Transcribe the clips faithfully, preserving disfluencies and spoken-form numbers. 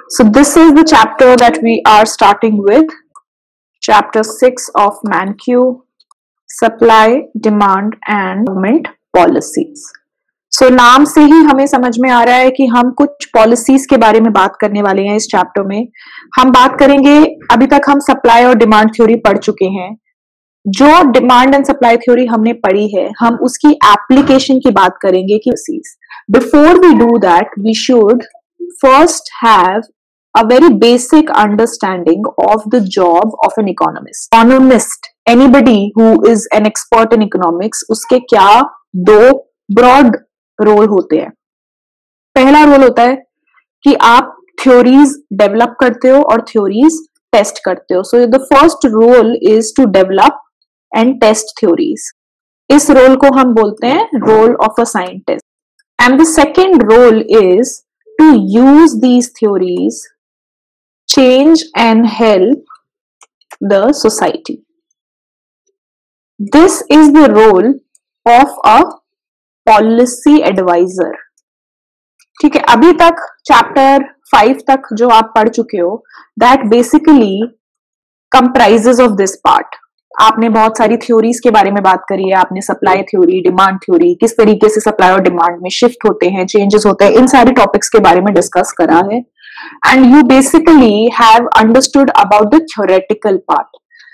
So this is the chapter that we are starting with, chapter six of ManQ, supply, demand and government policies. So नाम से ही हमें समझ में आ रहा है कि हम कुछ पॉलिसीज के बारे में बात करने वाले हैं इस चैप्टर में. हम बात करेंगे, अभी तक हम सप्लाई और डिमांड थ्योरी पढ़ चुके हैं. जो डिमांड एंड सप्लाई थ्योरी हमने पढ़ी है, हम उसकी एप्लीकेशन की बात करेंगे कि before we do that we should first have a very basic understanding of the job of an economist. Economist, anybody who is an expert in economics, उसके क्या दो broad रोल होते हैं. पहला रोल होता है कि आप थ्योरीज डेवलप करते हो और थ्योरीज टेस्ट करते हो. So the first role is to develop and test theories. इस रोल को हम बोलते हैं role of a scientist. And the second role is to use these theories, change and help the society. This is the role of a policy advisor. ठीक है, अभी तक chapter five तक जो आप पढ़ चुके हो, that basically comprises of this part. आपने बहुत सारी थ्योरीज के बारे में बात करी है. आपने सप्लाई थ्योरी, डिमांड थ्योरी, किस तरीके से सप्लाई और डिमांड में शिफ्ट होते हैं, चेंजेस होते हैं, इन सारे टॉपिक्स के बारे में डिस्कस करा है. And you basically have understood about the theoretical part.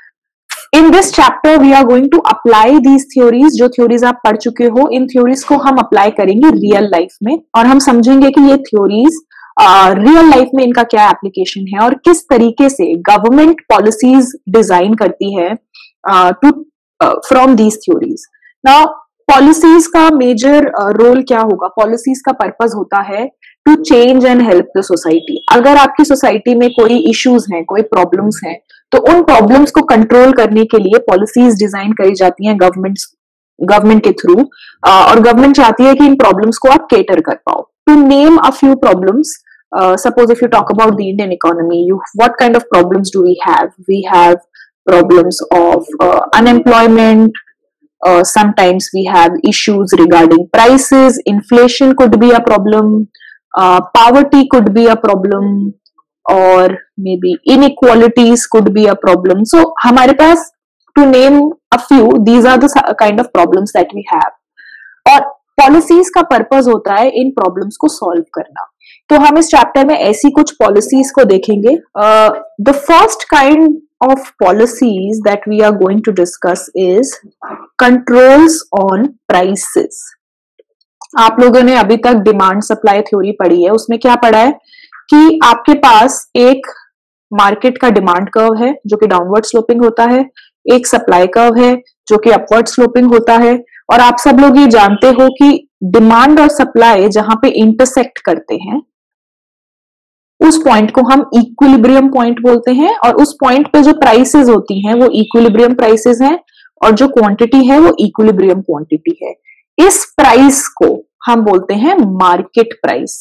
In this chapter we are going to apply these theories. जो थ्योरीज आप पढ़ चुके हो, इन थ्योरीज को हम अप्लाई करेंगे रियल लाइफ में, और हम समझेंगे कि ये थ्योरीज रियल लाइफ में इनका क्या एप्लीकेशन है और किस तरीके से गवर्नमेंट पॉलिसीज डिजाइन करती है to from these theories. Now policies का मेजर रोल क्या होगा? पॉलिसीज का पर्पस होता है to change and help the society. अगर आपकी सोसाइटी में कोई इश्यूज हैं, कोई प्रॉब्लम्स हैं, तो उन प्रॉब्लम्स को कंट्रोल करने के लिए पॉलिसीज डिजाइन करी जाती हैं गवर्नमेंट गवर्नमेंट के थ्रू, और गवर्नमेंट चाहती है कि इन प्रॉब्लम्स को आप केटर कर पाओ. To name a few problems, suppose if you talk about the Indian economy, you what kind of problems do we have? We have problems of uh, unemployment. Uh, sometimes we have issues regarding prices. Inflation could be a problem. Uh, poverty could be a problem, or maybe inequalities could be a problem. So हमारे पास, to name a few, these are the kind of problems that we have. और policies का purpose होता है इन problems को solve करना. तो हम इस चैप्टर में ऐसी कुछ पॉलिसीज को देखेंगे. The first kind of policies that we are going to discuss is controls on prices. आप लोगों ने अभी तक डिमांड सप्लाई थ्योरी पढ़ी है. उसमें क्या पढ़ा है कि आपके पास एक मार्केट का डिमांड कर्व है जो कि डाउनवर्ड स्लोपिंग होता है, एक सप्लाई कर्व है जो कि अपवर्ड स्लोपिंग होता है. और आप सब लोग ये जानते हो कि डिमांड और सप्लाई जहां पे इंटरसेक्ट करते हैं, उस पॉइंट को हम इक्विलिब्रियम पॉइंट बोलते हैं. और उस पॉइंट पे जो प्राइसेस होती हैं वो इक्विलिब्रियम प्राइसेस हैं, और जो क्वांटिटी है वो इक्विलिब्रियम क्वांटिटी है. इस प्राइस को हम बोलते हैं मार्केट प्राइस.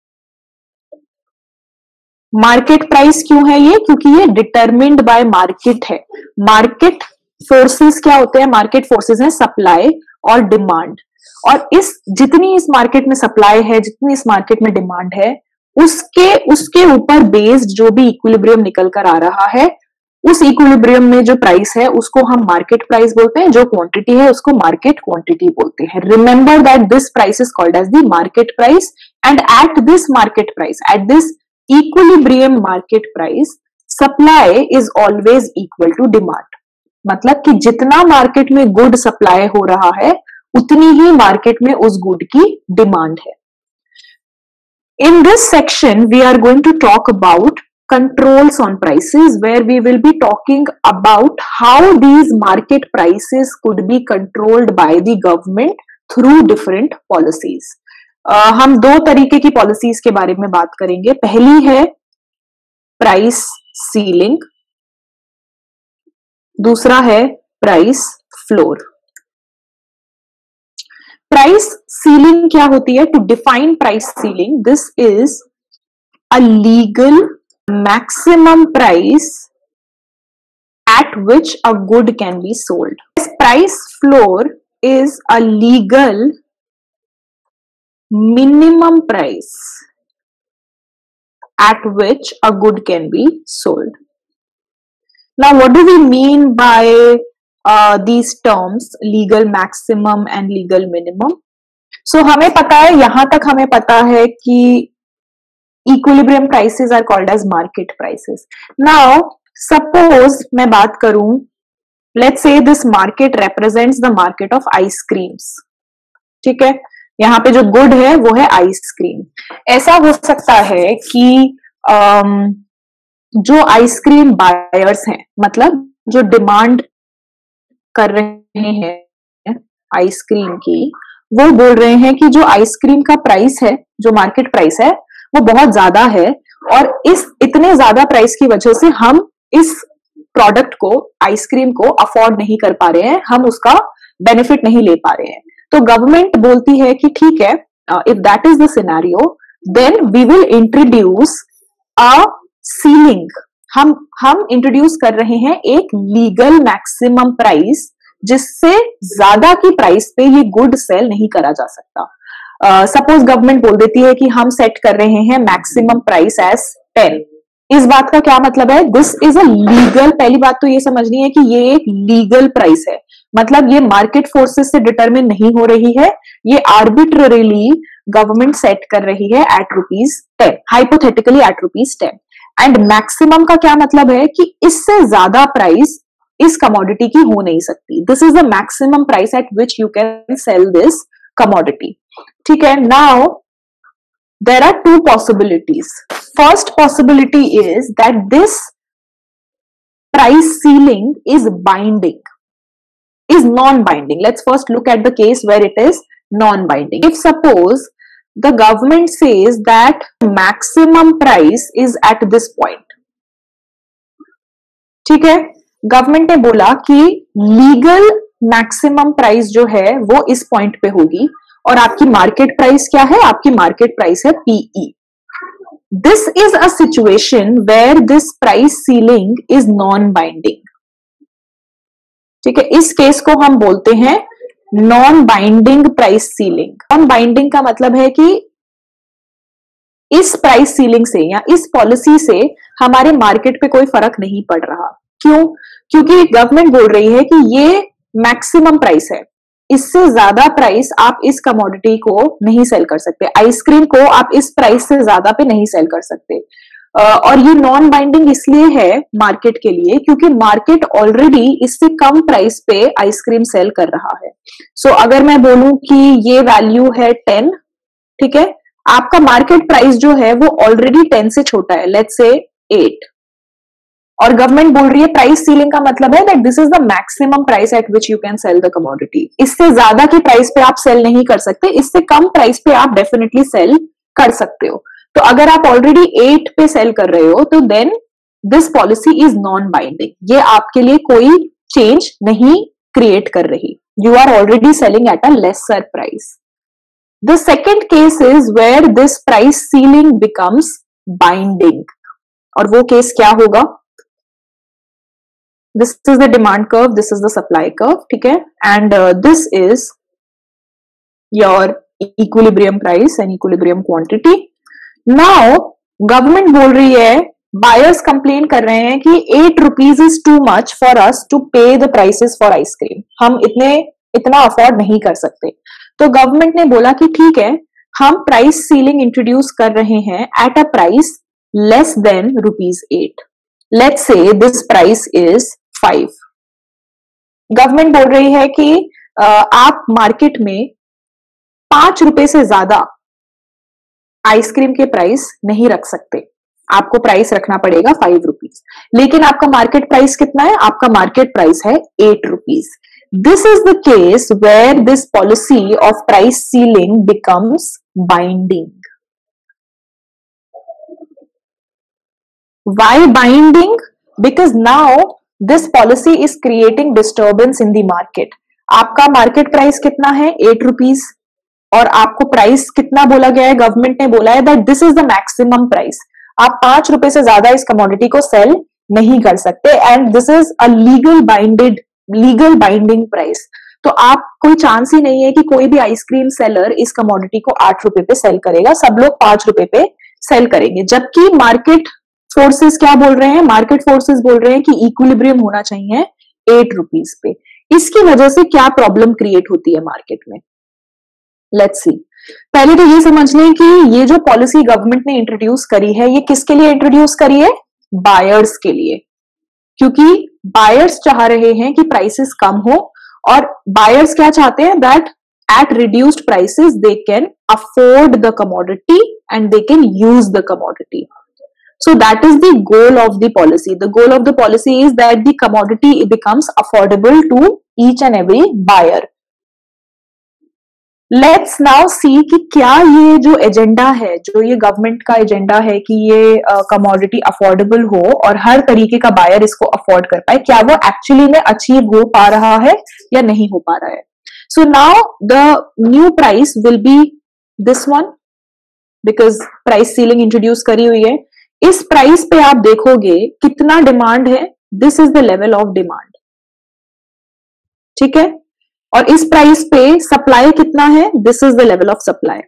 मार्केट प्राइस क्यों है ये? क्योंकि ये डिटरमिन्ड बाय मार्केट है. मार्केट फोर्सेस क्या होते हैं? मार्केट फोर्सेस हैं सप्लाई और डिमांड. और इस जितनी इस मार्केट में सप्लाई है, जितनी इस मार्केट में डिमांड है, उसके उसके ऊपर बेस्ड जो भी इक्विलिब्रियम निकल कर आ रहा है, उस इक्विलिब्रियम में जो प्राइस है उसको हम मार्केट प्राइस बोलते हैं. जो क्वांटिटी है उसको मार्केट क्वांटिटी बोलते हैं. Remember that this price is called as the market price. And at this market price, at this equilibrium market price, supply is always equal to demand. मतलब कि जितना मार्केट में गुड सप्लाई हो रहा है, उतनी ही मार्केट में उस गुड की डिमांड है. In this section, we are going to talk about controls on prices, where we will be talking about how these market prices could be controlled by the government through different policies. uh, हम दो तरीके की policies के बारे में बात करेंगे. पहली है प्राइस सीलिंग, दूसरा है प्राइस फ्लोर. प्राइस सीलिंग क्या होती है? To define price ceiling, this is a legal maximum price at which a good can be sold. Price floor is a legal minimum price at which a good can be sold. Now, what do we mean by uh, these terms, legal maximum and legal minimum? So हमें पता है, यहां तक हमें पता है कि equilibrium prices are called as market prices. Now, suppose मैं बात करूं, let's say this market represents the market of ice creams. ठीक है, यहाँ पे जो गुड है वो है आइसक्रीम. ऐसा हो सकता है कि um, जो आइसक्रीम बायर्स हैं, मतलब जो डिमांड कर रहे हैं आइसक्रीम की, वो बोल रहे हैं कि जो आइसक्रीम का प्राइस है, जो मार्केट प्राइस है, वो बहुत ज्यादा है और इस इतने ज्यादा प्राइस की वजह से हम इस प्रोडक्ट को, आइसक्रीम को अफोर्ड नहीं कर पा रहे हैं, हम उसका बेनिफिट नहीं ले पा रहे हैं. तो गवर्नमेंट बोलती है कि ठीक है, if that is the scenario, then we will introduce a ceiling. हम हम इंट्रोड्यूस कर रहे हैं एक लीगल मैक्सिमम प्राइस, जिससे ज्यादा की प्राइस पे ये गुड सेल नहीं करा जा सकता. सपोज गवर्नमेंट बोल देती है कि हम सेट कर रहे हैं मैक्सिमम प्राइस एज टेन. इस बात का क्या मतलब है? This is a legal. पहली बात तो ये समझनी है कि ये एक लीगल प्राइस है, मतलब ये मार्केट फोर्सेस से डिटरमिन नहीं हो रही है, ये आर्बिट्ररीली गवर्नमेंट सेट कर रही है eight rupees ten, hypothetically at rupees ten. And maximum का क्या मतलब है कि इससे ज्यादा प्राइस इस कमोडिटी की हो नहीं सकती. This is the maximum price at which you can sell this commodity. ठीक है. Now there are two possibilities. First possibility is that this price ceiling is binding, is non-binding. Let's first look at the case where it is non-binding. If suppose the government says that maximum price is at this point, ठीक है, government ने बोला कि legal maximum price जो है वो इस point पे होगी और आपकी मार्केट प्राइस क्या है? आपकी मार्केट प्राइस है P E. This is a situation where this price ceiling is non binding. ठीक है, इस केस को हम बोलते हैं non binding price ceiling. Non binding का मतलब है कि इस प्राइस सीलिंग से या इस पॉलिसी से हमारे मार्केट पे कोई फर्क नहीं पड़ रहा. क्यों? क्योंकि गवर्नमेंट बोल रही है कि ये मैक्सिमम प्राइस है, इससे ज्यादा प्राइस आप इस कमोडिटी को नहीं सेल कर सकते, आइसक्रीम को आप इस प्राइस से ज्यादा पे नहीं सेल कर सकते. और ये नॉन बाइंडिंग इसलिए है मार्केट के लिए क्योंकि मार्केट ऑलरेडी इससे कम प्राइस पे आइसक्रीम सेल कर रहा है. सो so, अगर मैं बोलूं कि ये वैल्यू है टेन, ठीक है, आपका मार्केट प्राइस जो है वो ऑलरेडी टेन से छोटा है, लेट्स से एट, और गवर्नमेंट बोल रही है प्राइस सीलिंग का मतलब है that this is the maximum price at which you can sell the commodity. इससे ज्यादा की प्राइस पे आप सेल नहीं कर सकते, इससे कम प्राइस पे आप डेफिनेटली सेल कर सकते हो. तो अगर आप ऑलरेडी एट पे सेल कर रहे हो तो then this policy is non binding. ये आपके लिए कोई चेंज नहीं क्रिएट कर रही. You are already selling at a lesser price. The second case is where this price ceiling becomes binding, और वो केस क्या होगा? This is the demand curve, this is the supply curve, ठीक है, and uh, this is your equilibrium price and equilibrium quantity. Now government बोल रही है, buyers complain कर रहे हैं कि eight rupees is too much for us to pay the prices for ice cream. हम इतने इतना अफोर्ड नहीं कर सकते. तो गवर्नमेंट ने बोला कि ठीक है, हम प्राइस सीलिंग इंट्रोड्यूस कर रहे हैं at a price less than rupees eight. Let's say this price is five. Government बोल रही है कि आप मार्केट में पांच रुपए से ज्यादा आइसक्रीम के प्राइस नहीं रख सकते, आपको प्राइस रखना पड़ेगा फाइव रुपीज. लेकिन आपका मार्केट प्राइस कितना है? आपका मार्केट प्राइस है eight rupees. This is the case where this policy of price ceiling becomes binding. Why binding? Because now this policy is creating disturbance in the market. आपका market price कितना है? Eight rupees, और आपको price कितना बोला गया है? Government ने बोला है that this is the maximum price. आप पांच रुपए से ज्यादा इस कमोडिटी को सेल नहीं कर सकते, and this is a legal binded legal binding price. तो आप कोई चांस ही नहीं है कि कोई भी आइसक्रीम सेलर इस कमोडिटी को आठ रुपए पे सेल करेगा. सब लोग पांच रुपए पे सेल करेंगे, जबकि मार्केट फोर्सेस क्या बोल रहे हैं, मार्केट फोर्सेस बोल रहे हैं कि इक्विलिब्रियम होना चाहिए एट रुपीज पे। इसकी वजह से क्या प्रॉब्लम क्रिएट होती है मार्केट में, लेट्स सी। पहले तो ये समझ लें कि ये जो पॉलिसी गवर्नमेंट ने इंट्रोड्यूस करी है, ये किसके लिए इंट्रोड्यूस करी है, बायर्स के लिए, क्योंकि बायर्स चाह रहे हैं कि प्राइसेस कम हो, और बायर्स क्या चाहते हैं, that at reduced prices they can afford the commodity and they can use the commodity. So that is the goal of the policy. The goal of the policy is that the commodity becomes affordable to each and every buyer. Let's now see कि क्या ये जो agenda है, जो ये government का agenda है कि ये कमोडिटी uh, अफोर्डेबल हो और हर तरीके का बायर इसको अफोर्ड कर पाए, क्या वो एक्चुअली में अचीव हो पा रहा है या नहीं हो पा रहा है। So now the new price will be this one because price ceiling introduce करी हुई है। इस प्राइस पे आप देखोगे कितना डिमांड है, this is the level of demand, ठीक है, और इस प्राइस पे सप्लाई कितना है, this is the level of supply.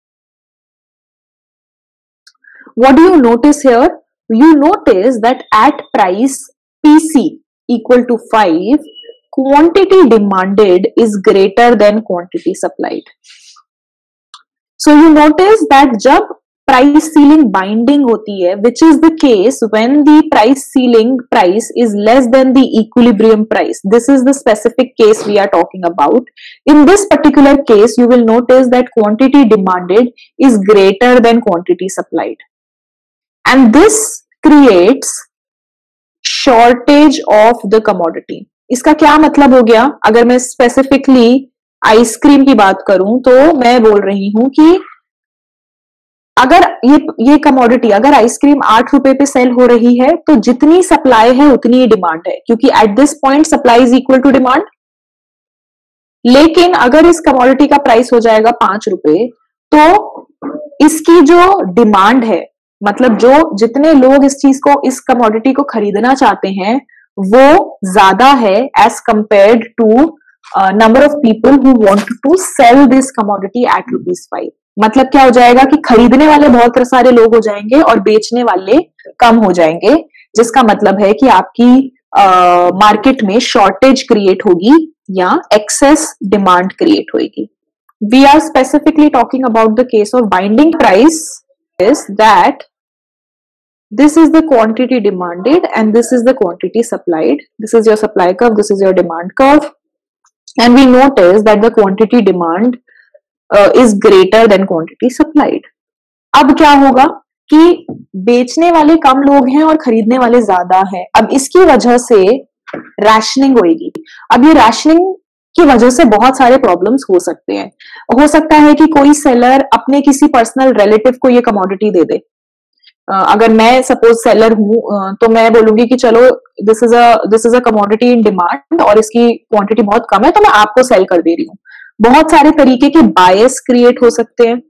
What do you notice here? You notice that at price P C equal to five, quantity demanded is greater than quantity supplied. So you notice that जब price ceiling binding होती है, which is the case when the price ceiling price is less than the equilibrium price. This is the specific case we are talking about. In this particular case, you will notice that quantity demanded is greater than quantity supplied. And this creates shortage of the commodity. इसका क्या मतलब हो गया, अगर मैं specifically ice cream की बात करूं तो मैं बोल रही हूं कि अगर ये ये कमोडिटी, अगर आइसक्रीम आठ रुपए पे सेल हो रही है तो जितनी सप्लाई है उतनी ही डिमांड है, क्योंकि at this point supply is equal to demand. लेकिन अगर इस कमोडिटी का प्राइस हो जाएगा पांच रुपए तो इसकी जो डिमांड है, मतलब जो जितने लोग इस चीज को, इस कमोडिटी को खरीदना चाहते हैं, वो ज्यादा है as compared to number of people who want to sell this commodity at rupees five. मतलब क्या हो जाएगा कि खरीदने वाले बहुत सारे लोग हो जाएंगे और बेचने वाले कम हो जाएंगे, जिसका मतलब है कि आपकी मार्केट uh, में शॉर्टेज क्रिएट होगी या एक्सेस डिमांड क्रिएट होगी। We are specifically talking about the case of binding price is that this is the quantity demanded and this is the quantity supplied. This is your supply curve, this is your demand curve, and we notice that the quantity demand uh, is greater than quantity supplied. अब क्या होगा कि बेचने वाले कम लोग हैं और खरीदने वाले ज्यादा हैं। अब इसकी वजह से रैशनिंग होगी। अब ये रैशनिंग की वजह से बहुत सारे प्रॉब्लम्स हो सकते हैं। हो सकता है कि कोई सेलर अपने किसी पर्सनल रिलेटिव को ये कमोडिटी दे दे। Uh, अगर मैं सपोज सेलर हूं uh, तो मैं बोलूंगी कि चलो this is a this is a commodity in demand और इसकी क्वांटिटी बहुत कम है तो मैं आपको सेल कर दे रही हूँ। बहुत सारे तरीके के बायस क्रिएट हो सकते हैं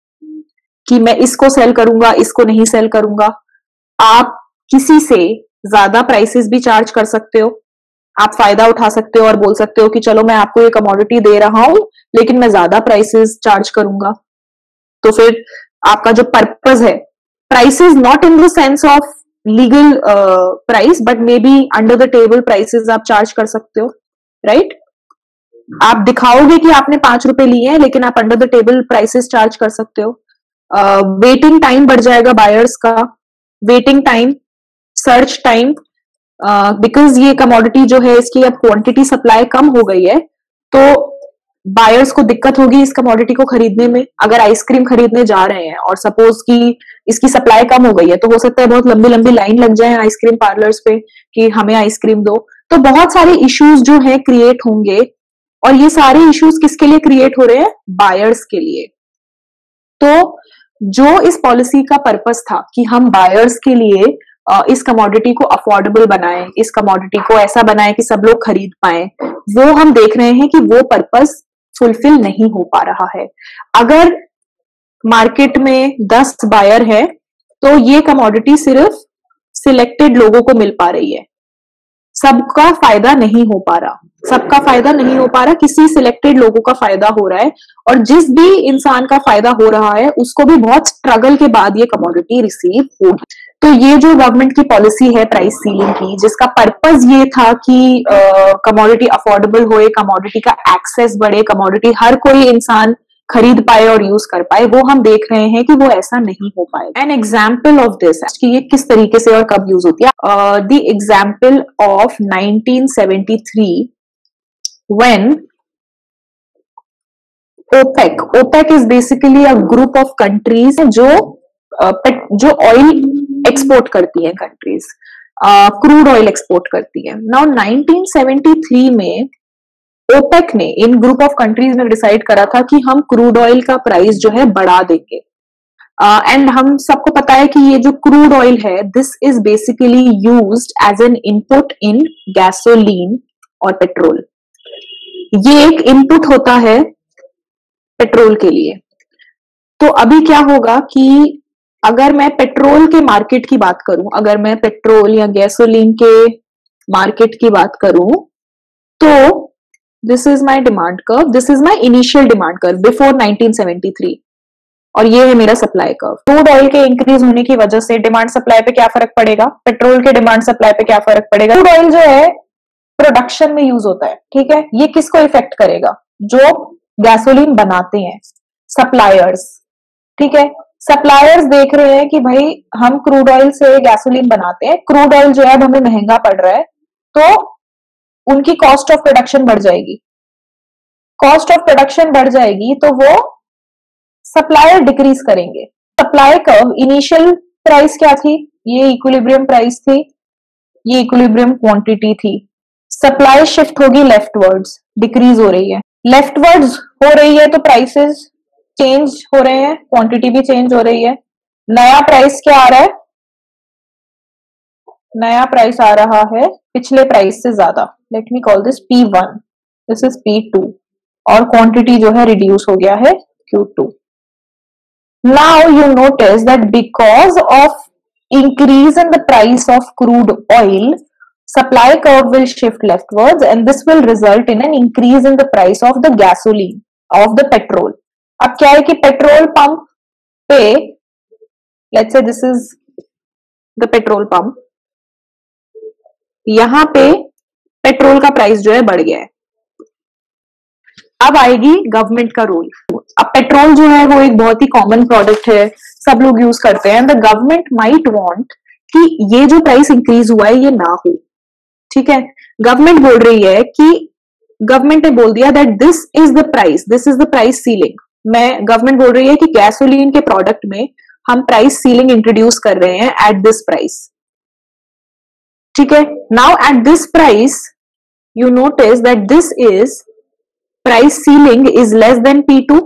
कि मैं इसको सेल करूंगा, इसको नहीं सेल करूंगा। आप किसी से ज्यादा प्राइसेस भी चार्ज कर सकते हो, आप फायदा उठा सकते हो और बोल सकते हो कि चलो मैं आपको ये कमोडिटी दे रहा हूं लेकिन मैं ज्यादा प्राइसेस चार्ज करूंगा। तो फिर आपका जो पर्पस है, prices not in the sense of legal uh, price but maybe under the table prices आप चार्ज कर सकते हो, राइट right? आप दिखाओगे कि आपने पांच रुपए लिए हैं लेकिन आप under the table prices charge कर सकते हो। वेटिंग uh, टाइम बढ़ जाएगा बायर्स का, waiting time, search time, because ये कमोडिटी जो है इसकी अब क्वांटिटी सप्लाई कम हो गई है तो बायर्स को दिक्कत होगी इस कमोडिटी को खरीदने में। अगर आइसक्रीम खरीदने जा रहे हैं और सपोज कि इसकी सप्लाई कम हो गई है तो हो सकता है बहुत लंबी लंबी लाइन लग जाए आइसक्रीम पार्लर्स पे कि हमें आइसक्रीम दो। तो बहुत सारे इश्यूज जो है क्रिएट होंगे और ये सारे इश्यूज किसके लिए क्रिएट हो रहे हैं, बायर्स के लिए। तो जो इस पॉलिसी का पर्पस था कि हम बायर्स के लिए इस कमोडिटी को अफोर्डेबल बनाएं, इस कमोडिटी को ऐसा बनाएं कि सब लोग खरीद पाए, वो हम देख रहे हैं कि वो पर्पस फुलफिल नहीं हो पा रहा है। अगर मार्केट में दस बायर है तो ये कमोडिटी सिर्फ सिलेक्टेड लोगों को मिल पा रही है, सबका फायदा नहीं हो पा रहा, सबका फायदा नहीं हो पा रहा, किसी सिलेक्टेड लोगों का फायदा हो रहा है, और जिस भी इंसान का फायदा हो रहा है उसको भी बहुत स्ट्रगल के बाद ये कमोडिटी रिसीव होगी। तो ये जो गवर्नमेंट की पॉलिसी है प्राइस सीलिंग की, जिसका पर्पस ये था कि कमोडिटी अफोर्डेबल होए, कमोडिटी का एक्सेस बढ़े, कमोडिटी हर कोई इंसान खरीद पाए और यूज कर पाए, वो हम देख रहे हैं कि वो ऐसा नहीं हो पाएगा। एन एग्जाम्पल ऑफ दिस कि ये किस तरीके से और कब यूज होती है, the example of nineteen seventy three when OPEC, OPEC is basically a group of countries जो uh, जो ऑयल एक्सपोर्ट करती है, कंट्रीज क्रूड ऑयल एक्सपोर्ट करती है। नाउ नाइनटीन सेवेंटी थ्री में ओपेक ने इन ग्रुप ऑफ कंट्रीज ने डिसाइड करा था कि हम क्रूड ऑयल का प्राइस जो है बढ़ा देंगे, एंड uh, हम सबको पता है कि ये जो क्रूड ऑयल है this is basically used as an input in gasoline और पेट्रोल। ये एक इनपुट होता है पेट्रोल के लिए। तो अभी क्या होगा कि अगर मैं पेट्रोल के मार्केट की बात करूं, अगर मैं पेट्रोल या गैसोलीन के मार्केट की बात करूं, तो this is my demand curve, this is my initial demand curve before nineteen seventy three, और ये है मेरा सप्लाई कर्व। क्रूड ऑयल के इंक्रीज होने की वजह से डिमांड सप्लाई पे क्या फर्क पड़ेगा, पेट्रोल के डिमांड सप्लाई पे क्या फर्क पड़ेगा। क्रूड ऑयल जो है प्रोडक्शन में यूज होता है, ठीक है, ये किसको इफेक्ट करेगा, जो गैसोलीन बनाते हैं, सप्लायर्स, ठीक है। सप्लायर्स देख रहे हैं कि भाई हम क्रूड ऑयल से गैसोलीन बनाते हैं, क्रूड ऑयल जो है अब हमें महंगा पड़ रहा है, तो उनकी कॉस्ट ऑफ प्रोडक्शन बढ़ जाएगी, कॉस्ट ऑफ प्रोडक्शन बढ़ जाएगी तो वो सप्लायर डिक्रीज करेंगे। सप्लाई कर्व इनिशियल प्राइस क्या थी, ये इक्विलिब्रियम प्राइस थी, ये इक्विलिब्रियम क्वांटिटी थी। सप्लाई शिफ्ट होगी लेफ्टवर्ड्स, डिक्रीज हो रही है, लेफ्टवर्ड्स हो रही है तो प्राइसेस चेंज हो रहे हैं, क्वांटिटी भी चेंज हो रही है। नया प्राइस क्या आ रहा है, नया प्राइस आ रहा है पिछले प्राइस से ज्यादा, let me call this P one, this is P two, और क्वांटिटी जो है रिड्यूस हो गया है Q two. Now you notice that because of increase in the price of crude oil, supply curve will shift leftwards and this will result in an increase in the price of the gasoline, of the petrol. अब क्या है कि petrol pump पे, let's say this is the petrol pump, यहां पे petrol का price जो है बढ़ गया है। अब आएगी गवर्नमेंट का रोल। अब पेट्रोल जो है वो एक बहुत ही कॉमन प्रोडक्ट है, सब लोग यूज करते हैं। द गवर्नमेंट माइट वांट कि ये जो प्राइस इंक्रीज हुआ है ये ना हो, ठीक है। गवर्नमेंट बोल रही है कि गवर्नमेंट ने बोल दिया that this is the price, this is the price ceiling. मैं गवर्नमेंट बोल रही है कि गैसोलीन के प्रोडक्ट में हम प्राइस सीलिंग इंट्रोड्यूस कर रहे हैं एट दिस प्राइस, ठीक है। Now at this price you notice that this is price ceiling is less than P two.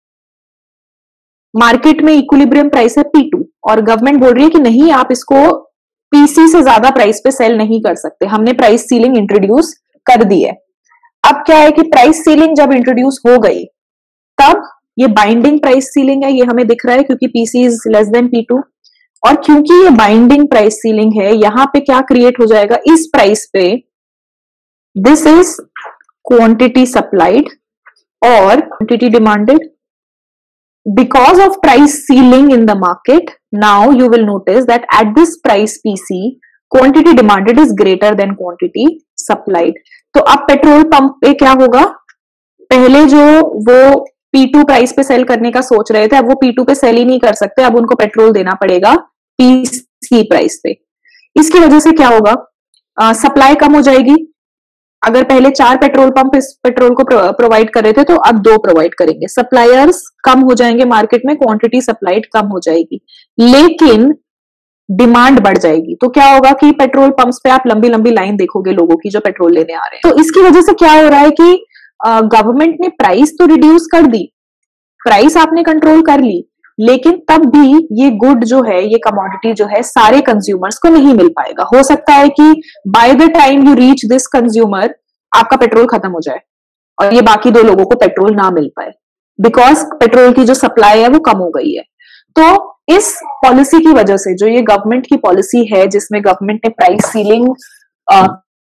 Market में इक्विलिब्रियम प्राइस है पी टू, और गवर्नमेंट बोल रही है कि नहीं, आप इसको पीसी से ज्यादा प्राइस पे सेल नहीं कर सकते, हमने प्राइस सीलिंग इंट्रोड्यूस कर दी है। अब क्या है कि प्राइस सीलिंग जब इंट्रोड्यूस हो गई तब ये बाइंडिंग प्राइस सीलिंग है, ये हमें दिख रहा है क्योंकि PC is less than P two, और क्योंकि ये बाइंडिंग प्राइस सीलिंग है, यहां पे क्या क्रिएट हो जाएगा इस प्राइस पे, दिस इज क्वांटिटी सप्लाइड और quantity demanded. Because of price ceiling in the market, now you will notice that at this price P C, quantity demanded is greater than quantity supplied. तो अब petrol pump पे क्या होगा, पहले जो वो P two price पे sell करने का सोच रहे थे, अब वो पी टू पे सेल ही नहीं कर सकते, अब उनको पेट्रोल देना पड़ेगा पी सी प्राइस पे। इसकी वजह से क्या होगा, सप्लाई कम हो जाएगी। अगर पहले चार पेट्रोल पंप इस पेट्रोल को प्रोवाइड कर रहे थे तो अब दो प्रोवाइड करेंगे, सप्लायर्स कम हो जाएंगे मार्केट में, क्वांटिटी सप्लाइड कम हो जाएगी, लेकिन डिमांड बढ़ जाएगी। तो क्या होगा कि पेट्रोल पंप्स पे आप लंबी लंबी लाइन देखोगे लोगों की जो पेट्रोल लेने आ रहे हैं। तो इसकी वजह से क्या हो रहा है कि गवर्नमेंट ने प्राइस तो रिड्यूस कर दी, प्राइस आपने कंट्रोल कर ली, लेकिन तब भी ये गुड जो है, ये कमोडिटी जो है, सारे कंज्यूमर्स को नहीं मिल पाएगा। हो सकता है कि by the time you reach this consumer आपका पेट्रोल खत्म हो जाए और ये बाकी दो लोगों को पेट्रोल ना मिल पाए, बिकॉज पेट्रोल की जो सप्लाई है वो कम हो गई है। तो इस पॉलिसी की वजह से, जो ये गवर्नमेंट की पॉलिसी है जिसमें गवर्नमेंट ने प्राइस सीलिंग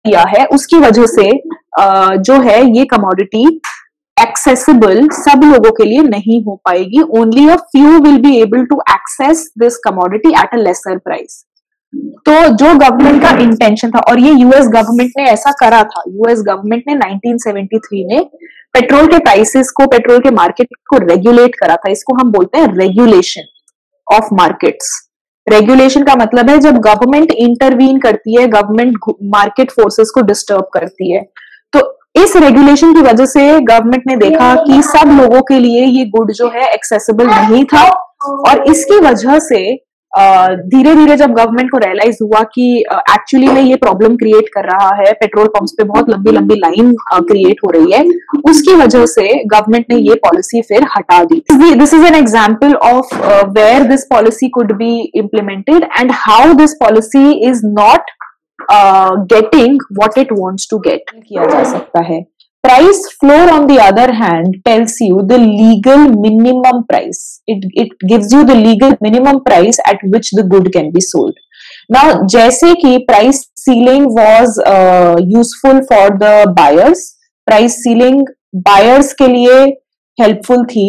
किया है उसकी वजह से uh, जो है ये कमोडिटी एक्सेसिबल सब लोगों के लिए नहीं हो पाएगी. Only a few will be able to access this commodity at a lesser price. तो जो गवर्नमेंट का इंटेंशन था, और ये यूएस गवर्नमेंट ने ऐसा करा था, यूएस गवर्नमेंट ने नाइनटीन सेवेंटी थ्री में पेट्रोल के प्राइसेस को, पेट्रोल के मार्केट को रेगुलेट करा था. इसको हम बोलते हैं रेगुलेशन ऑफ मार्केट्स. रेगुलेशन का मतलब है जब गवर्नमेंट इंटरवीन करती है, गवर्नमेंट मार्केट फोर्सेस को डिस्टर्ब करती है. तो इस रेगुलेशन की वजह से गवर्नमेंट ने देखा कि सब लोगों के लिए ये गुड जो है एक्सेसिबल नहीं था, और इसकी वजह से धीरे धीरे जब गवर्नमेंट को रियलाइज हुआ कि एक्चुअली uh, में ये प्रॉब्लम क्रिएट कर रहा है, पेट्रोल पंप्स पे बहुत लंबी लंबी लाइन क्रिएट हो रही है, उसकी वजह से गवर्नमेंट ने ये पॉलिसी फिर हटा दी. This is an example of where this policy could be implemented and how this policy is not getting what it wants to get. किया जा सकता है. Price floor, on the other hand, tells you the legal minimum price. It it gives you the legal minimum price at which the good can be sold. Now, जैसे कि price ceiling was uh, useful for the buyers, price ceiling buyers के लिए helpful थी.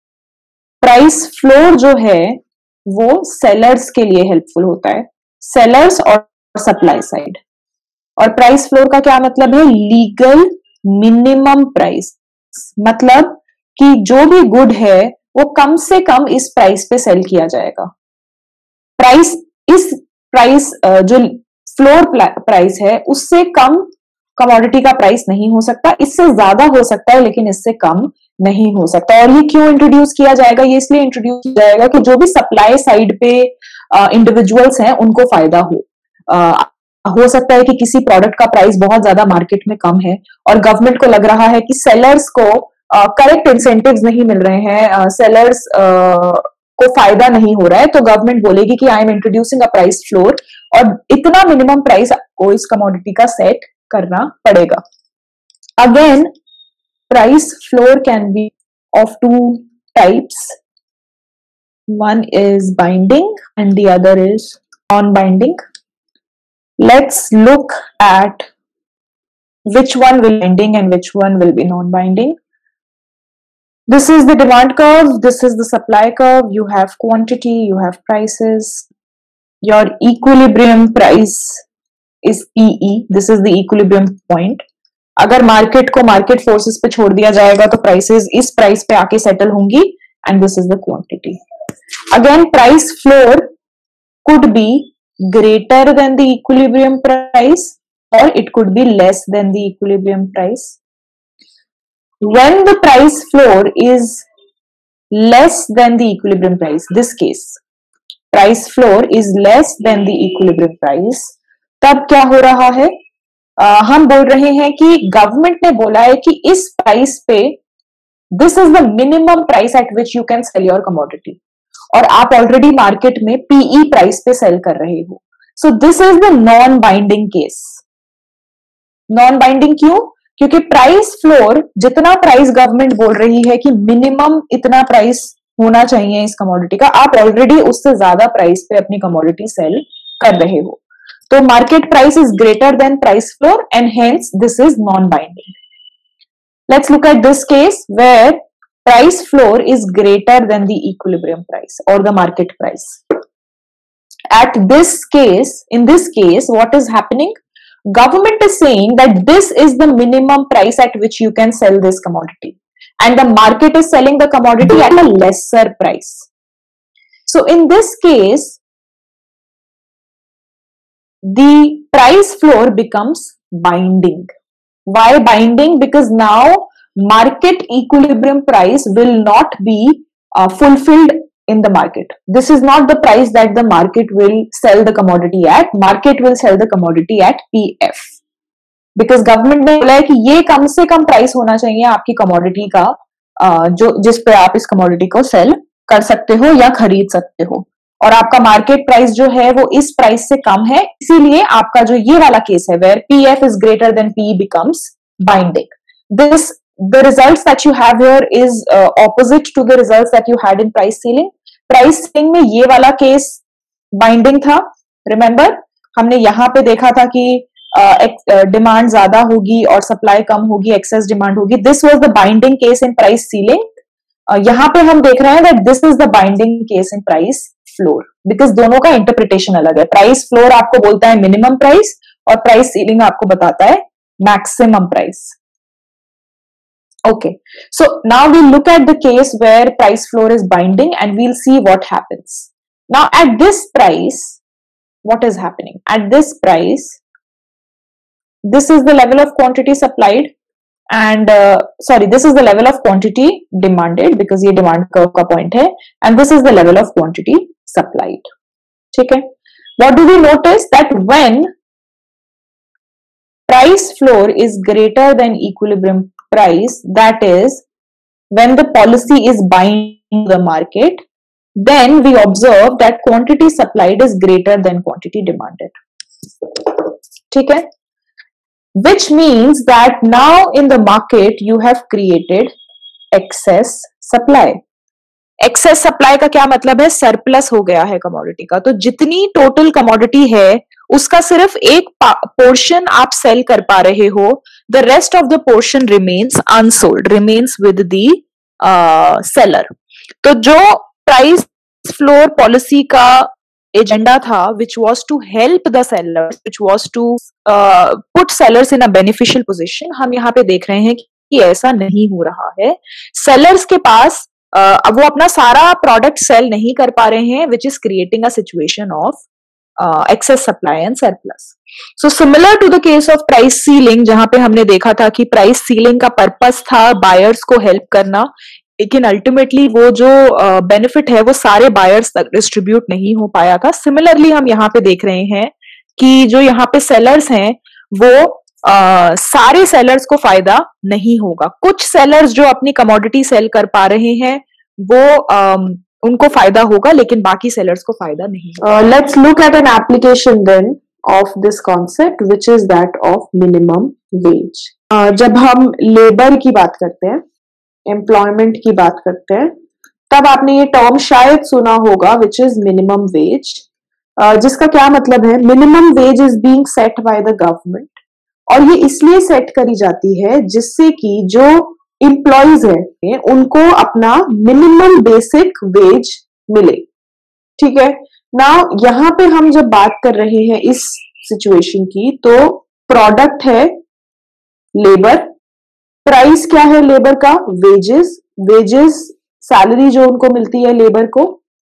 Price floor जो है वो sellers के लिए helpful होता है. Sellers और supply side. और price floor का क्या मतलब है? Legal minimum price. मतलब कि जो भी गुड है वो कम से कम इस प्राइस पे सेल किया जाएगा. प्राइस, इस प्राइस जो फ्लोर प्राइस है उससे कम कमोडिटी का प्राइस नहीं हो सकता. इससे ज्यादा हो सकता है लेकिन इससे कम नहीं हो सकता. और ये क्यों इंट्रोड्यूस किया जाएगा? ये इसलिए इंट्रोड्यूस किया जाएगा कि जो भी सप्लाई साइड पे इंडिविजुअल्स हैं उनको फायदा हो. uh, हो सकता है कि किसी प्रोडक्ट का प्राइस बहुत ज्यादा मार्केट में कम है और गवर्नमेंट को लग रहा है कि सेलर्स को करेक्ट uh, इंसेंटिव्स नहीं मिल रहे हैं, सेलर्स uh, uh, को फायदा नहीं हो रहा है, तो गवर्नमेंट बोलेगी कि I am introducing a price floor और इतना मिनिमम प्राइस आपको इस कमोडिटी का सेट करना पड़ेगा. Again price floor can be of two types. One is binding and the other is non binding. Let's look at which one will be binding and which one will be non-binding. This is the demand curve, this is the supply curve. You have quantity, you have prices. Your equilibrium price is P E. This is the equilibrium point. अगर market को market forces पे छोड़ दिया जाएगा तो prices इस price पे आके सेटल होंगी, and this is the quantity. Again, price floor could be greater than the equilibrium price or it could be less than the equilibrium price. When the price floor is less than the equilibrium price, this case price floor is less than the equilibrium price, तब क्या हो रहा है? uh, हम बोल रहे हैं कि गवर्नमेंट ने बोला है कि इस प्राइस पे this is the minimum price at which you can sell your commodity. और आप ऑलरेडी मार्केट में पीई प्राइस पे सेल कर रहे हो. So this is the non binding case. Non binding क्यों? क्योंकि प्राइस फ्लोर, जितना प्राइस गवर्नमेंट बोल रही है कि मिनिमम इतना प्राइस होना चाहिए इस कमोडिटी का, आप ऑलरेडी उससे ज्यादा प्राइस पे अपनी कमोडिटी सेल कर रहे हो. तो market price is greater than price floor and hence this is non binding. Let's look at this case where price floor is greater than the equilibrium price or the market price. At this case, in this case, what is happening? Government is saying that this is the minimum price at which you can sell this commodity, and the market is selling the commodity at a lesser price. So in this case, the price floor becomes binding. Why binding? Because now market equilibrium price will not be uh, fulfilled in the market. This is not the price that the market will sell the commodity at. Market will sell the commodity at P F. Because government ने बोला है कि ये कम से कम price होना चाहिए आपकी commodity का, uh, जो जिस पे आप इस commodity को sell कर सकते हो या खरीद सकते हो. और आपका मार्केट प्राइस जो है वो इस प्राइस से कम है, इसीलिए आपका जो ये वाला केस है where P F is greater than P E becomes binding. This the results that you have here is uh, opposite to the results that you had in price ceiling. Price ceiling में ये वाला case binding था. Remember हमने यहाँ पे देखा था कि डिमांड ज्यादा होगी और सप्लाई कम होगी, एक्सेस डिमांड होगी. This was the binding case in price ceiling. यहां पे हम देख रहे हैं that this is the binding case in price floor, because दोनों का इंटरप्रिटेशन अलग है. प्राइस फ्लोर आपको बोलता है मिनिमम प्राइस और प्राइस सीलिंग आपको बताता है maximum price. Okay, so now we look at the case where price floor is binding and we'll see what happens. Now at this price, what is happening? At this price, this is the level of quantity supplied and uh, sorry, this is the level of quantity demanded because ये demand curve का point है, and this is the level of quantity supplied. ठीक है? What do we notice? That when price floor is greater than equilibrium price, that is when the policy is binding the market, then we observe that quantity supplied is greater than quantity demanded. ठीक है? Which means that now in the market you have created excess supply. Excess supply का क्या मतलब है? Surplus हो गया है commodity का. तो जितनी टोटल कमोडिटी है उसका सिर्फ एक पोर्शन आप सेल कर पा रहे हो. The rest of the portion remains unsold, remains with the seller. तो जो प्राइस फ्लोर पॉलिसी का एजेंडा था, which was to help the sellers, which was to put sellers in a beneficial position, हम यहाँ पे देख रहे हैं कि ऐसा नहीं हो रहा है. सेलर्स के पास uh, अब वो अपना सारा प्रोडक्ट सेल नहीं कर पा रहे हैं, which is creating a situation of Uh, excess supply and surplus. So similar to the case of price ceiling, जहां पे हमने देखा था कि price ceiling का पर्पस था बायर्स को हेल्प करना, लेकिन अल्टीमेटली वो जो बेनिफिट uh, है वो सारे बायर्स तक डिस्ट्रीब्यूट नहीं हो पाया था. सिमिलरली हम यहाँ पे देख रहे हैं कि जो यहाँ पे सेलर्स हैं वो uh, सारे सेलर्स को फायदा नहीं होगा. कुछ सेलर्स जो अपनी कमोडिटी सेल कर पा रहे हैं वो um, उनको फायदा होगा, लेकिन बाकी सेलर्स को फायदा नहीं. Let's look at an application then of this concept which is that of minimum wage. जब हम लेबर की बात करते हैं, एम्प्लॉयमेंट की बात करते हैं, तब आपने ये टर्म शायद सुना होगा विच इज मिनिमम वेज, जिसका क्या मतलब है? Minimum wage is being set by the government, और ये इसलिए सेट करी जाती है जिससे कि जो एम्प्लॉइज है उनको अपना मिनिमम बेसिक वेज मिले. ठीक है? नाउ यहां पे हम जब बात कर रहे हैं इस सिचुएशन की, तो प्रोडक्ट है लेबर, प्राइस क्या है लेबर का? वेजेस. वेजेस सैलरी जो उनको मिलती है लेबर को,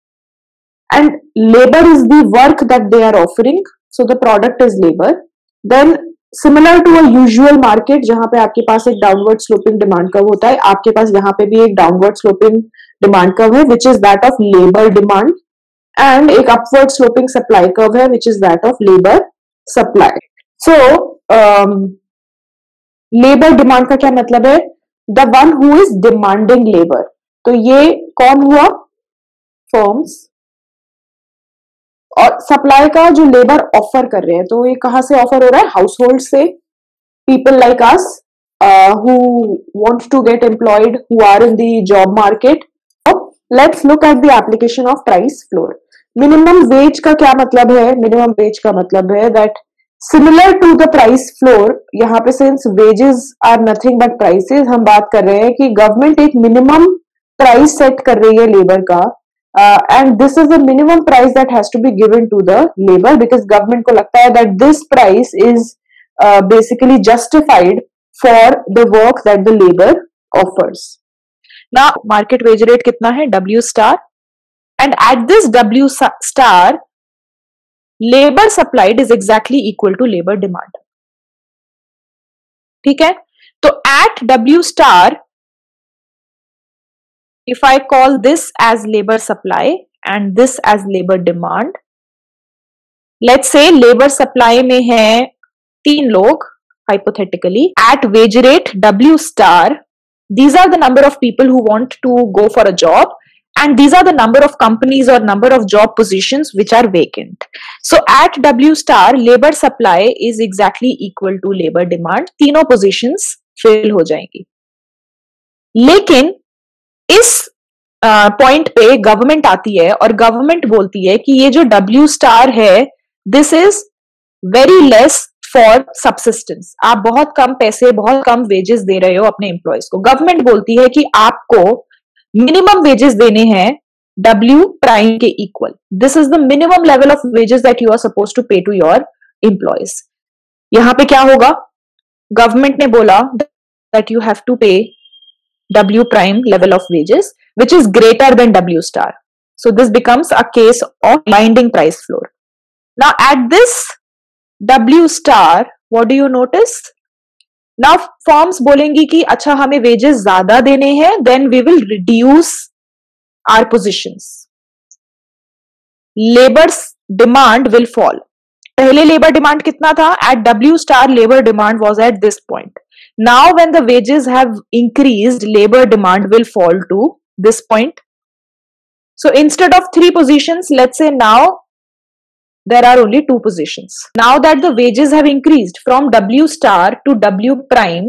and labour is the work that they are offering, so the product is labour. Then similar to a usual market जहां पे आपके पास एक डाउनवर्ड स्लोपिंग डिमांड कर्व होता है, आपके पास यहाँ पे भी एक डाउनवर्ड स्लोपिंग डिमांड कर्व है which is that of labour demand, and एक अपवर्ड स्लोपिंग सप्लाई कर्व है which is that of labour supply. So labour demand का क्या मतलब है? The one who is demanding labour. तो ये कौन हुआ? फर्म्स. और सप्लाई का जो लेबर ऑफर कर रहे हैं, तो ये कहां से ऑफर हो रहा है? हाउस होल्ड से, people like us who want to get employed, who are in the job market. Let's look at the application of price floor. Minimum wage का क्या मतलब है? मिनिमम वेज का मतलब है that similar to the price floor, यहाँ पे since wages are nothing but prices, हम बात कर रहे हैं कि गवर्नमेंट एक मिनिमम प्राइस सेट कर रही है लेबर का, Uh, and this is the minimum price that has to be given to the labor because government को लगता है that this price is uh, basically justified for the work that the labor offers. Now market wage rate कितना है? W star, and at this W star labor supplied is exactly equal to labor demand. ठीक है? तो at W star, if I call this as labor supply and this as labor demand, let's say labor supply में है तीन लोग hypothetically at wage rate W star, these are the number of people who want to go for a job and these are the number of companies or number of job positions which are vacant. So at W star labor supply is exactly equal to labor demand. तीनों positions fill हो जाएंगी. लेकिन इस point uh, पे government आती है और government बोलती है कि ये जो W स्टार है this is very less for subsistence, आप बहुत कम पैसे, बहुत कम वेजेस दे रहे हो अपने एम्प्लॉयज को। गवर्नमेंट बोलती है कि आपको मिनिमम वेजेस देने हैं डब्ल्यू प्राइम के इक्वल। This is the minimum level of wages that you are suppose to pay to your employees. यहां पे क्या होगा, गवर्नमेंट ने बोला that you have to pay W prime level of wages which is greater than W star. So this becomes a case of binding price floor. Now at this W star, what do you notice? Now firms बोलेंगी कि अच्छा हमें wages ज्यादा देने हैं, then we will reduce our positions. Labor's demand will fall. पहले labor demand कितना था? At W star labor demand was at this point. Now when the wages have increased, labor demand will fall to this point. So instead of three positions, let's say now there are only two positions. Now that the wages have increased from W star to W prime,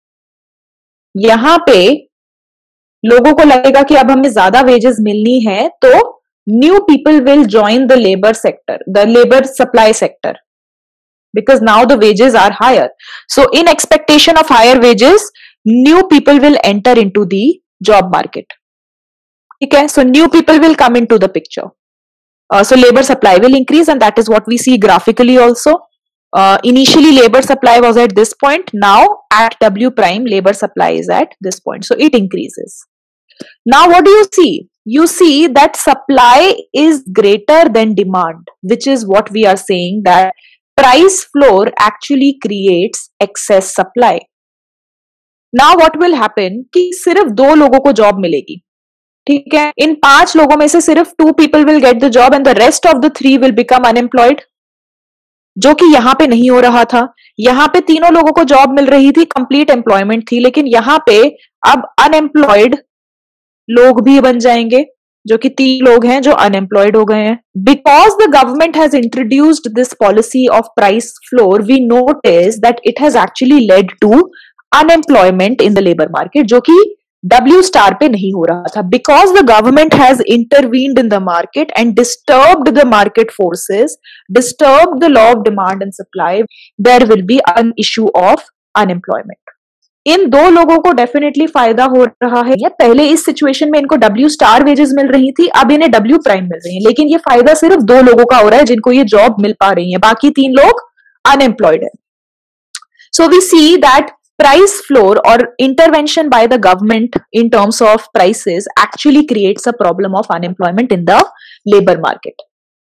यहाँ पे लोगों को लगेगा कि अब हमें ज्यादा wages मिलनी है, तो new people will join the labor sector, the labor supply sector. Because now the wages are higher. So in expectation of higher wages, new people will enter into the job market. Okay, so new people will come into the picture. Uh, so labor supply will increase, and that is what we see graphically also. Uh, initially labor supply was at this point. Now at W prime, labor supply is at this point. So it increases. Now what do you see? You see that supply is greater than demand, which is what we are saying that price floor actually creates excess supply. Now what will happen कि सिर्फ दो लोगों को job मिलेगी, ठीक है, इन पांच लोगों में से सिर्फ two people will get the job and the rest of the three will become unemployed, जो कि यहां पे नहीं हो रहा था। यहां पे तीनों लोगों को जॉब मिल रही थी, कंप्लीट एम्प्लॉयमेंट थी, लेकिन यहां पे अब अनएम्प्लॉयड लोग भी बन जाएंगे, जो कि तीन लोग हैं जो अनएम्प्लॉयड हो गए हैं। Because the government has introduced this policy of price floor, we notice that it has actually led to unemployment in the labour market, जो कि W स्टार पे नहीं हो रहा था। Because the government has intervened in the market and disturbed the market forces, disturbed the law of demand and supply, there will be an issue of unemployment. इन दो लोगों को डेफिनेटली फायदा हो रहा है। या पहले इस सिचुएशन में इनको W स्टार वेजेस मिल रही थी, अब इन्हें W प्राइम मिल रही है, लेकिन ये फायदा सिर्फ दो लोगों का हो रहा है जिनको ये जॉब मिल पा रही है, बाकी तीन लोग अनएम्प्लॉयड है। So we see that price floor or intervention by the government in terms of prices actually creates a problem of unemployment in the labor market.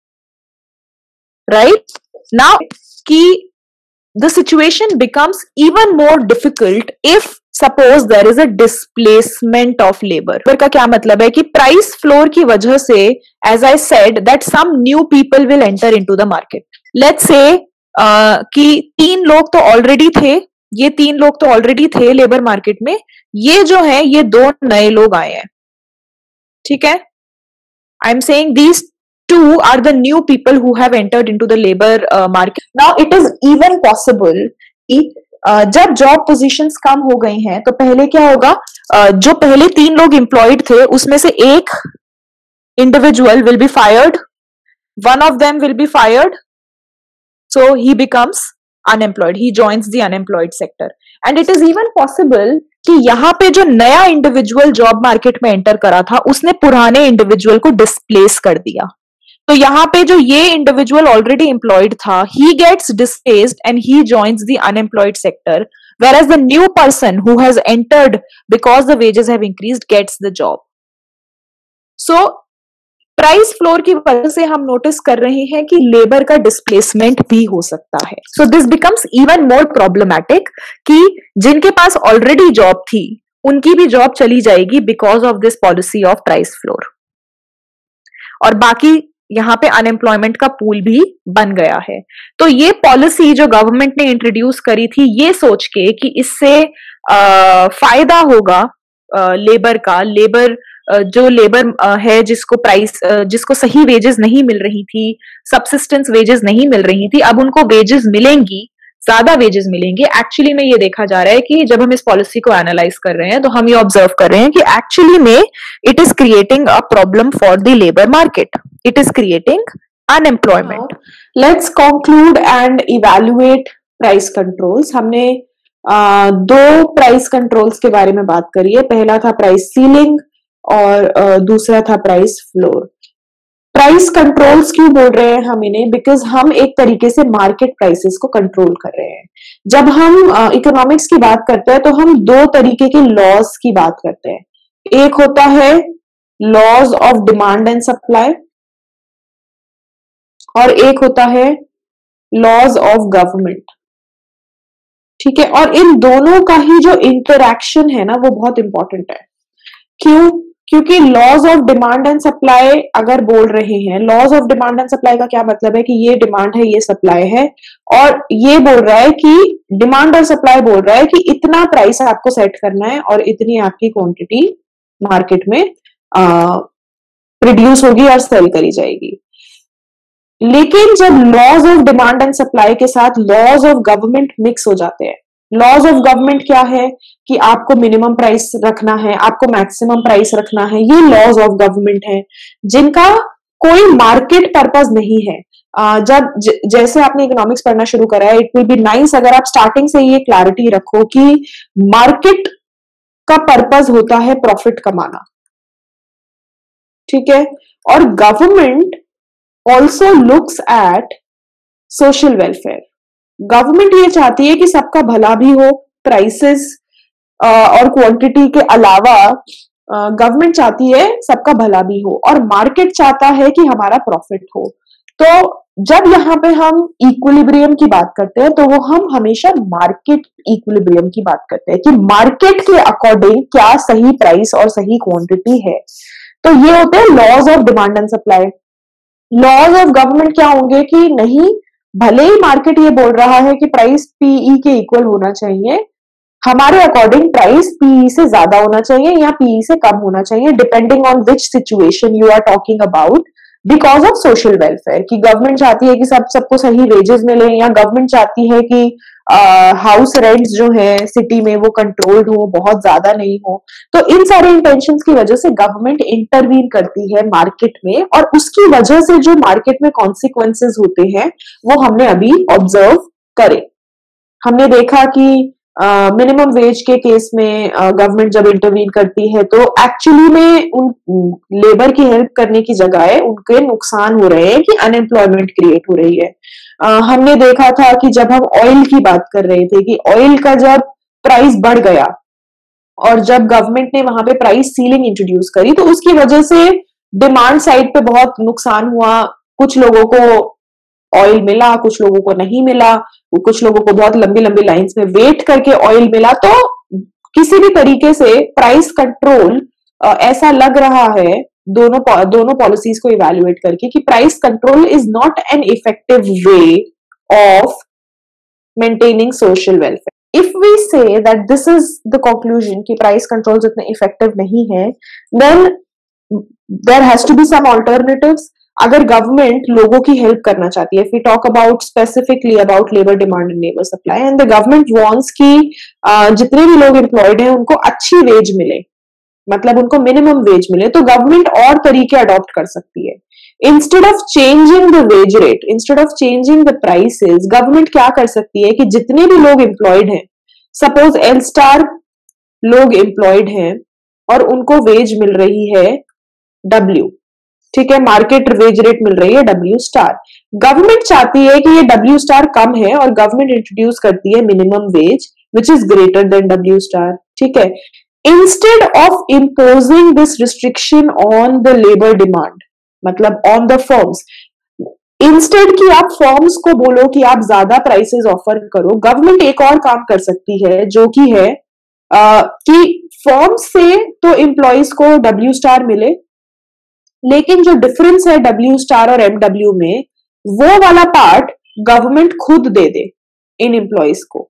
Right? Now, key the situation becomes even more difficult if suppose there is a displacement of labor. का क्या मतलब है कि price floor की वजह से, as I said, that some new people will enter into the market. Let's say uh, कि तीन लोग तो already थे, ये तीन लोग तो ऑलरेडी थे लेबर मार्केट में, ये जो है ये दो नए लोग आए हैं, ठीक है। I am saying these two are the new people who have entered into the labour market. Now it is even possible कि uh, जब जॉब पोजीशंस कम हो गई हैं तो पहले क्या होगा, uh, जो पहले तीन लोग एम्प्लॉयड थे उसमें से एक individual will be fired, one of them will be fired, so he becomes unemployed, he joins the unemployed sector. And it is even possible कि यहाँ पे जो नया इंडिविजुअल जॉब मार्केट में एंटर करा था उसने पुराने इंडिविजुअल को डिस्प्लेस कर दिया। तो यहाँ पे जो ये इंडिविजुअल ऑलरेडी एम्प्लॉयड था, he gets displaced and he joins the unemployed sector, whereas the new person who has entered because the wages have increased gets the job. So price floor की वजह से हम नोटिस कर रहे हैं कि labour का डिस्प्लेसमेंट भी हो सकता है। So this becomes even more problematic कि जिनके पास ऑलरेडी जॉब थी उनकी भी जॉब चली जाएगी because of this policy of price floor, और बाकी यहाँ पे अनएम्प्लॉयमेंट का पूल भी बन गया है। तो ये पॉलिसी जो गवर्नमेंट ने इंट्रोड्यूस करी थी ये सोच के कि इससे आ, फायदा होगा लेबर का, लेबर जो लेबर है जिसको प्राइस जिसको सही वेजेस नहीं मिल रही थी, सबसिस्टेंस वेजेस नहीं मिल रही थी, अब उनको वेजेस मिलेंगी, ज्यादा वेजेस मिलेंगे। एक्चुअली में ये देखा जा रहा है कि जब हम इस पॉलिसी को एनालाइज कर रहे हैं तो हम ये ऑब्जर्व कर रहे हैं कि एक्चुअली में it is creating a problem for the labour market, it is creating unemployment. Let's conclude and evaluate price controls. हमने आ, दो प्राइस कंट्रोल्स के बारे में बात करी है। पहला था प्राइस सीलिंग और आ, दूसरा था प्राइस फ्लोर। प्राइस कंट्रोल्स क्यों बोल रहे हैं हम इन्हें? बिकॉज हम एक तरीके से मार्केट प्राइसेस को कंट्रोल कर रहे हैं। जब हम इकोनॉमिक्स की बात करते हैं तो हम दो तरीके के लॉज की बात करते हैं। एक होता है laws of demand and supply और एक होता है लॉज ऑफ गवर्नमेंट। ठीक है, और इन दोनों का ही जो इंटरैक्शन है ना वो बहुत इंपॉर्टेंट है। क्यों? क्योंकि laws of demand and supply अगर बोल रहे हैं, laws of demand and supply का क्या मतलब है कि ये डिमांड है, ये सप्लाई है, और ये बोल रहा है कि डिमांड और सप्लाई बोल रहा है कि इतना प्राइस आपको सेट करना है और इतनी आपकी क्वांटिटी मार्केट में प्रोड्यूस होगी और सेल करी जाएगी। लेकिन जब laws of demand and supply के साथ लॉज ऑफ गवर्नमेंट मिक्स हो जाते हैं, लॉज ऑफ गवर्नमेंट क्या है कि आपको मिनिमम प्राइस रखना है, आपको मैक्सिमम प्राइस रखना है, ये लॉज ऑफ गवर्नमेंट है जिनका कोई मार्केट पर्पस नहीं है। जब ज, जैसे आपने इकोनॉमिक्स पढ़ना शुरू करा है, इट विल बी नाइस अगर आप स्टार्टिंग से ये क्लैरिटी रखो कि मार्केट का पर्पस होता है प्रॉफिट कमाना। ठीक है, और government also looks at social welfare. Government ये चाहती है कि सबका भला भी हो। प्राइसेस और क्वांटिटी के अलावा गवर्नमेंट चाहती है सबका भला भी हो, और मार्केट चाहता है कि हमारा प्रॉफिट हो। तो जब यहाँ पे हम इक्विलिब्रियम की बात करते हैं तो वो हम हमेशा मार्केट इक्विलिब्रियम की बात करते हैं कि मार्केट के अकॉर्डिंग क्या सही प्राइस और सही क्वांटिटी है। तो ये होते हैं laws of demand and supply. Laws of government क्या होंगे कि नहीं, भले ही मार्केट ये बोल रहा है कि प्राइस पीई के इक्वल होना चाहिए, हमारे अकॉर्डिंग प्राइस पीई से ज्यादा होना चाहिए या पीई से कम होना चाहिए, depending on which situation you are talking about, because of social welfare. कि गवर्नमेंट चाहती है कि सब सबको सही वेजेस मिले, या गवर्नमेंट चाहती है कि हाउस रेंट्स जो है सिटी में वो कंट्रोल्ड हो, बहुत ज्यादा नहीं हो। तो इन सारे इंटेंशंस की वजह से गवर्नमेंट इंटरवीन करती है मार्केट में, और उसकी वजह से जो मार्केट में कॉन्सिक्वेंसेस होते हैं वो हमने अभी ऑब्जर्व करे। हमने देखा कि मिनिमम uh, वेज के केस में गवर्नमेंट uh, जब इंटरवीन करती है तो एक्चुअली में उन लेबर की हेल्प करने की जगह उनके नुकसान हो रहे हैं कि अनएम्प्लॉयमेंट क्रिएट हो रही है। uh, हमने देखा था कि जब हम ऑयल की बात कर रहे थे कि ऑयल का जब प्राइस बढ़ गया और जब गवर्नमेंट ने वहां पे प्राइस सीलिंग इंट्रोड्यूस करी तो उसकी वजह से डिमांड साइड पे बहुत नुकसान हुआ। कुछ लोगों को ऑयल मिला, कुछ लोगों को नहीं मिला, कुछ लोगों को बहुत लंबी लंबी लाइंस में वेट करके ऑयल मिला। तो किसी भी तरीके से प्राइस कंट्रोल ऐसा लग रहा है दोनों दोनों पॉलिसीज को इवैल्यूएट करके कि price control is not an effective way of maintaining social welfare. If we say that this is the conclusion कि प्राइस कंट्रोल इतने इफेक्टिव नहीं है, then there has to be some alternatives. अगर government लोगों की help करना चाहती है, if we talk about specifically about labor demand and labor supply, and the government wants कि uh, जितने भी लोग एम्प्लॉयड हैं उनको अच्छी वेज मिले, मतलब उनको मिनिमम वेज मिले, तो गवर्नमेंट और तरीके अडॉप्ट कर सकती है। Instead of changing the wage rate, instead of changing the prices, government क्या कर सकती है कि जितने भी लोग एम्प्लॉयड हैं, सपोज एल स्टार लोग एम्प्लॉयड हैं और उनको वेज मिल रही है डब्ल्यू, ठीक है, मार्केट वेज रेट मिल रही है डब्ल्यू स्टार। गवर्नमेंट चाहती है कि ये डब्ल्यू स्टार कम है और गवर्नमेंट इंट्रोड्यूस करती है minimum wage which is greater than W star. ठीक है, instead of imposing this restriction on the labour demand, मतलब ऑन द फर्म्स, इंस्टेड कि आप फर्म्स को बोलो कि आप ज्यादा प्राइसेस ऑफर करो, गवर्नमेंट एक और काम कर सकती है जो कि है आ, कि फर्म्स से तो एम्प्लॉयज को डब्ल्यू स्टार मिले, लेकिन जो डिफरेंस है डब्ल्यू स्टार और एमडब्ल्यू में, वो वाला पार्ट गवर्नमेंट खुद दे दे इन एम्प्लॉयज को।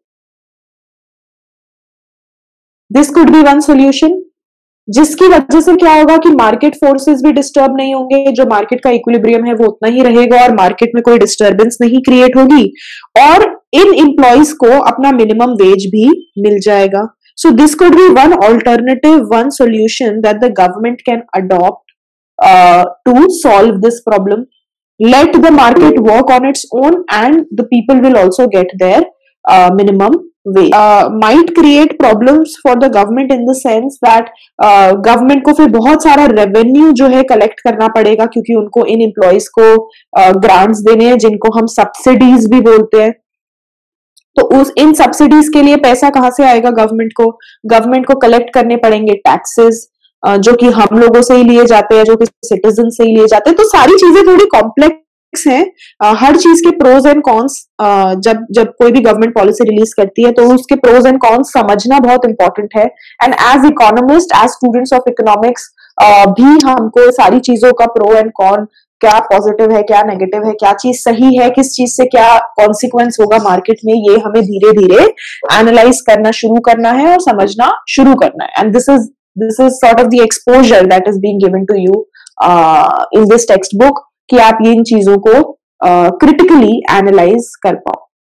This could be one solution, जिसकी वजह से क्या होगा कि मार्केट फोर्सेस भी डिस्टर्ब नहीं होंगे, जो मार्केट का इक्विलिब्रियम है वो उतना ही रहेगा और मार्केट में कोई डिस्टर्बेंस नहीं क्रिएट होगी, और इन एम्प्लॉयज को अपना मिनिमम वेज भी मिल जाएगा। So this could be one alternative, one solution that the government can adopt Uh, to solve this problem. Let the market work on its own and the people will also get their minimum wage might create problems for the government in the sense that government को फिर बहुत सारा revenue जो है collect करना पड़ेगा, क्योंकि उनको इन एम्प्लॉयज को ग्रांट्स uh, देने हैं, जिनको हम सब्सिडीज भी बोलते हैं। तो उस इन सब्सिडीज के लिए पैसा कहाँ से आएगा गवर्नमेंट को? गवर्नमेंट को कलेक्ट करने पड़ेंगे टैक्सेस, जो कि हम लोगों से ही लिए जाते हैं, जो कि सिटीजन से ही लिए जाते हैं। तो सारी चीजें थोड़ी कॉम्प्लेक्स हैं, हर चीज के प्रोज एंड कॉन्स जब जब कोई भी गवर्नमेंट पॉलिसी रिलीज करती है तो उसके प्रोज एंड कॉन्स समझना बहुत इंपॉर्टेंट है। And as economist, as students of economics भी हमको सारी चीजों का प्रो एंड कॉन, क्या पॉजिटिव है, क्या नेगेटिव है, क्या चीज सही है, किस चीज से क्या कॉन्सिक्वेंस होगा मार्केट में, ये हमें धीरे धीरे एनालाइज करना शुरू करना है और समझना शुरू करना है। And this is this is sort of the exposure that is being given to you in this textbook, कि आप इन चीजों को क्रिटिकली एनालाइज कर पाओ।